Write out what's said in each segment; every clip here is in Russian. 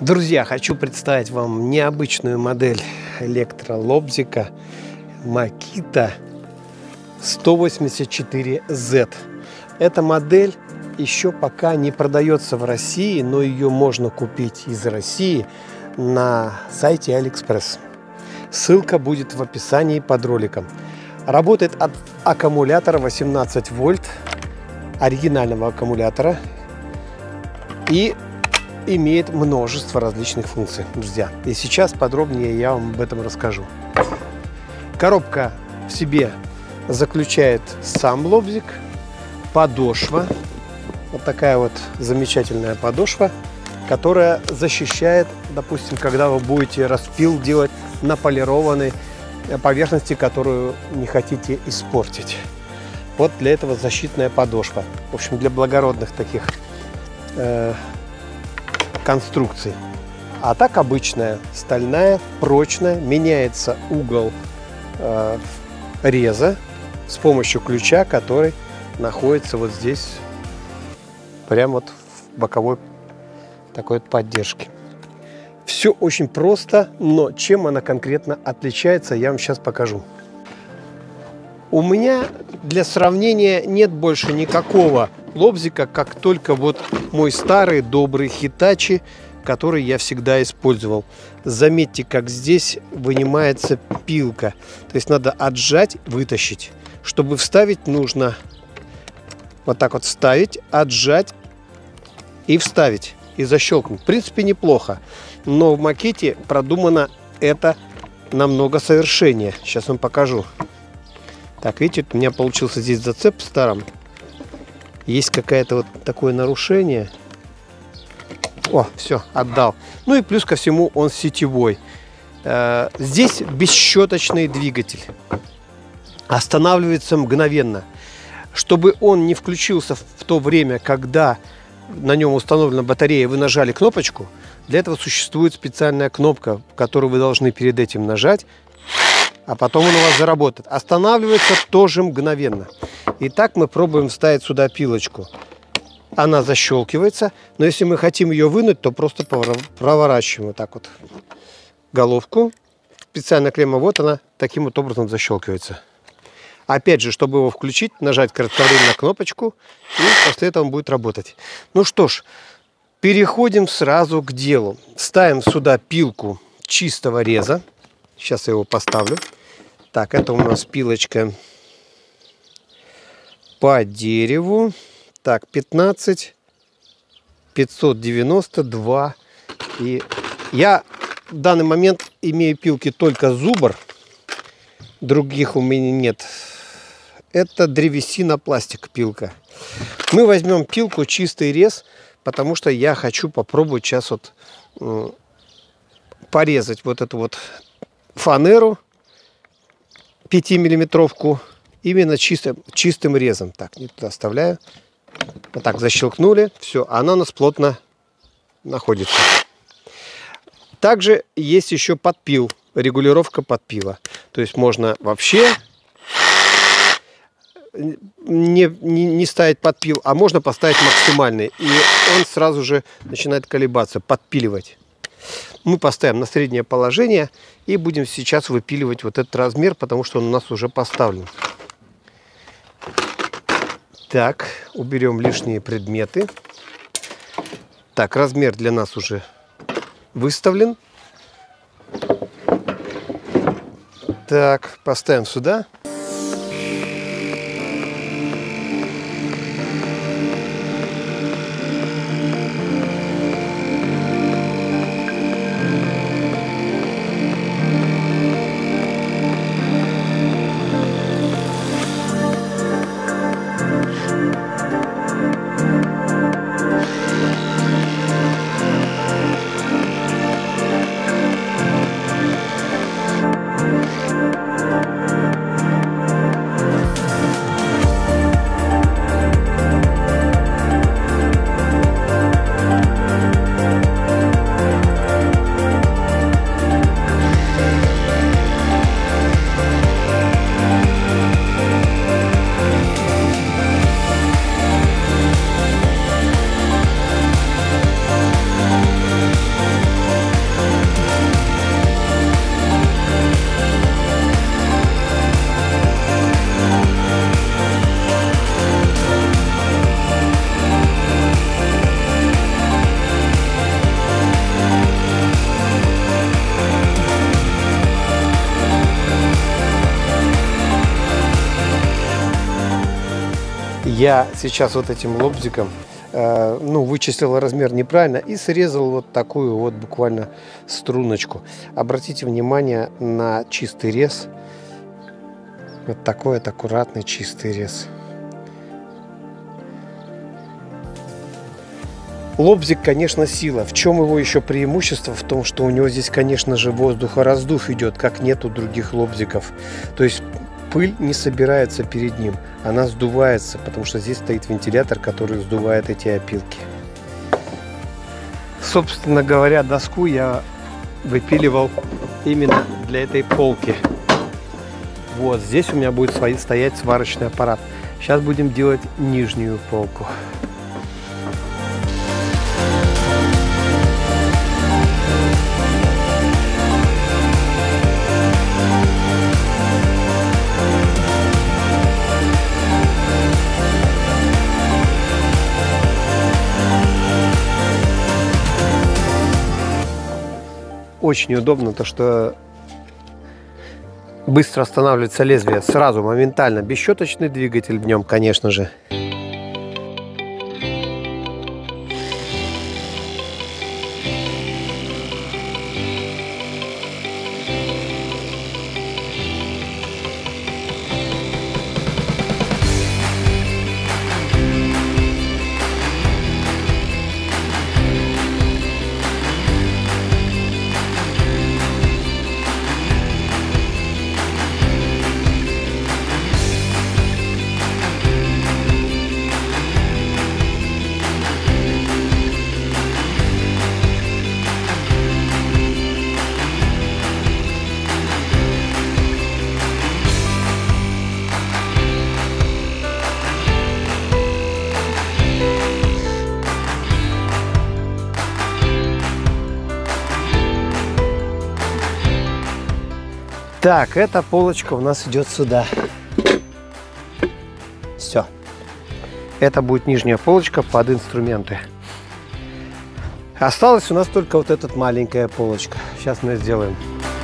Друзья, хочу представить вам необычную модель электролобзика Makita 184Z. Эта модель еще пока не продается в России, но ее можно купить из России на сайте AliExpress. Ссылка будет в описании под роликом. Работает от аккумулятора 18 вольт, оригинального аккумулятора, и имеет множество различных функций, друзья. И сейчас подробнее я вам об этом расскажу. Коробка в себе заключает сам лобзик, подошва, вот такая вот замечательная подошва, которая защищает, допустим, когда вы будете распил делать на полированной поверхности, которую не хотите испортить. Вот для этого защитная подошва. В общем, для благородных таких конструкций. А так обычная, стальная, прочная. Меняется угол реза с помощью ключа, который находится вот здесь, прямо вот в боковой такой вот поддержке. Все очень просто, но чем она конкретно отличается, я вам сейчас покажу. У меня для сравнения нет больше никакого лобзика, как только вот мой старый добрый Hitachi, который я всегда использовал. Заметьте, как здесь вынимается пилка. То есть надо отжать, вытащить. Чтобы вставить, нужно вот так вот вставить, отжать и вставить. И защелкнуть. В принципе, неплохо. Но в Makita продумано это намного совершеннее. Сейчас вам покажу. Так, видите, у меня получился здесь зацеп в старом. Есть какое-то вот такое нарушение. О, все, отдал. Ну и плюс ко всему он сетевой. Здесь бесщеточный двигатель. Останавливается мгновенно. Чтобы он не включился в то время, когда на нем установлена батарея, вы нажали кнопочку. Для этого существует специальная кнопка, которую вы должны перед этим нажать. А потом он у вас заработает. Останавливается тоже мгновенно. Итак, мы пробуем вставить сюда пилочку. Она защелкивается. Но если мы хотим ее вынуть, то просто проворачиваем вот так вот головку. Специальная клемма, вот она, таким вот образом защелкивается. Опять же, чтобы его включить, нажать кратковременно кнопочку. И после этого он будет работать. Ну что ж, переходим сразу к делу. Ставим сюда пилку чистого реза. Сейчас я его поставлю. Так, это у нас пилочка по дереву. Так, 15 592. И я в данный момент имею пилки только зубр. Других у меня нет. Это древесина, пластик пилка. Мы возьмем пилку чистый рез, потому что я хочу попробовать сейчас вот порезать вот эту вот фанеру 5-миллиметровку именно чистым резом. Так, не туда оставляю. Вот так защелкнули. Все, она у нас плотно находится. Также есть еще подпил. Регулировка подпила. То есть можно вообще не ставить подпил, а можно поставить максимальный. И он сразу же начинает колебаться, подпиливать. Мы поставим на среднее положение и будем сейчас выпиливать вот этот размер, потому что он у нас уже поставлен. Так, уберем лишние предметы. Так, размер для нас уже выставлен. Так, поставим сюда. Я сейчас вот этим лобзиком вычислил размер неправильно и срезал вот такую вот буквально струночку. Обратите внимание на чистый рез. Вот такой вот аккуратный чистый рез. Лобзик, конечно, сила. В чем его еще преимущество? В том, что у него здесь, конечно же, воздухораздув идет, как нет у других лобзиков. То есть пыль не собирается перед ним, она сдувается, потому что здесь стоит вентилятор, который сдувает эти опилки. Собственно говоря, доску я выпиливал именно для этой полки. Вот здесь у меня будет стоять сварочный аппарат. Сейчас будем делать нижнюю полку. Очень удобно то, что быстро останавливается лезвие сразу, моментально. Бесщеточный двигатель в нем, конечно же. Так, эта полочка у нас идет сюда. Все. Это будет нижняя полочка под инструменты. Осталась у нас только вот эта маленькая полочка. Сейчас мы сделаем.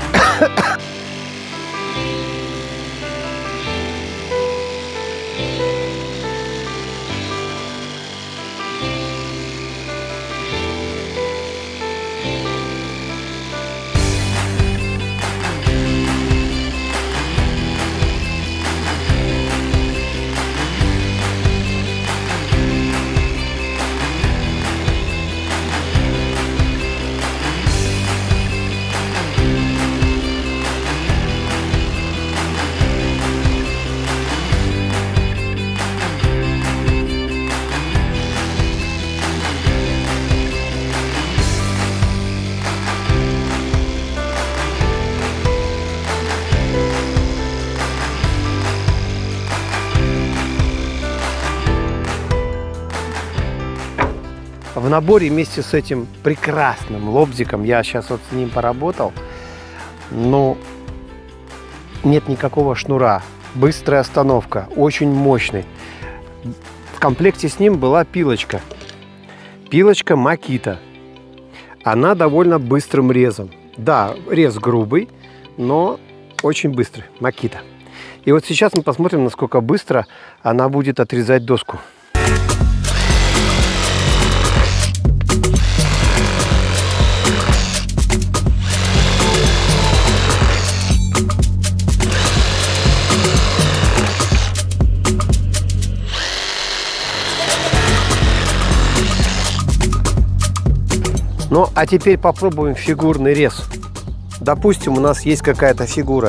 В наборе вместе с этим прекрасным лобзиком, я сейчас вот с ним поработал, но нет никакого шнура, быстрая остановка, очень мощный. В комплекте с ним была пилочка, пилочка Makita. Она довольно быстрым резом. Да, рез грубый, но очень быстрый, Makita. И вот сейчас мы посмотрим, насколько быстро она будет отрезать доску. Ну, а теперь попробуем фигурный рез. Допустим, у нас есть какая-то фигура.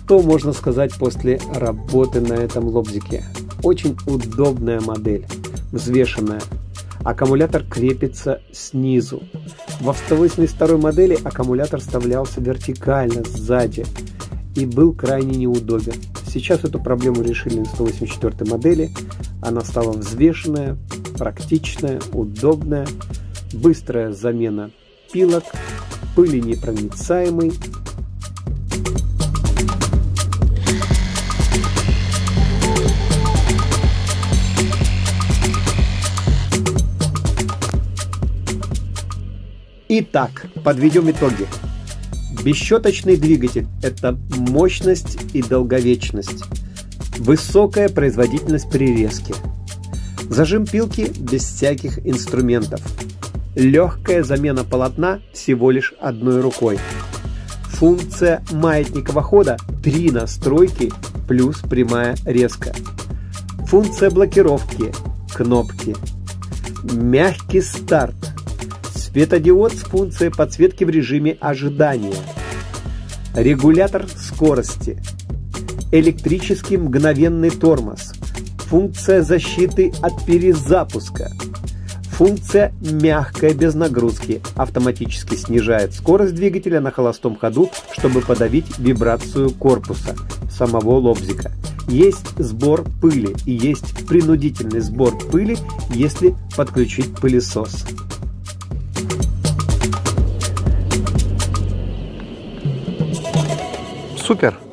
Что можно сказать после работы на этом лобзике? Очень удобная модель, взвешенная. Аккумулятор крепится снизу. Во 182 модели аккумулятор вставлялся вертикально сзади и был крайне неудобен. Сейчас эту проблему решили на 184 модели. Она стала взвешенная, практичная, удобная, быстрая замена пилок, пыленепроницаемый. Итак, подведем итоги. Бесщеточный двигатель – это мощность и долговечность, высокая производительность при резке, зажим пилки без всяких инструментов, легкая замена полотна всего лишь одной рукой, функция маятникового хода 3 настройки плюс прямая резка, функция блокировки, кнопки, мягкий старт, светодиод с функцией подсветки в режиме ожидания, регулятор скорости, электрический мгновенный тормоз, функция защиты от перезапуска, функция мягкая без нагрузки, автоматически снижает скорость двигателя на холостом ходу, чтобы подавить вибрацию корпуса самого лобзика. Есть сбор пыли и есть принудительный сбор пыли, если подключить пылесос. Супер!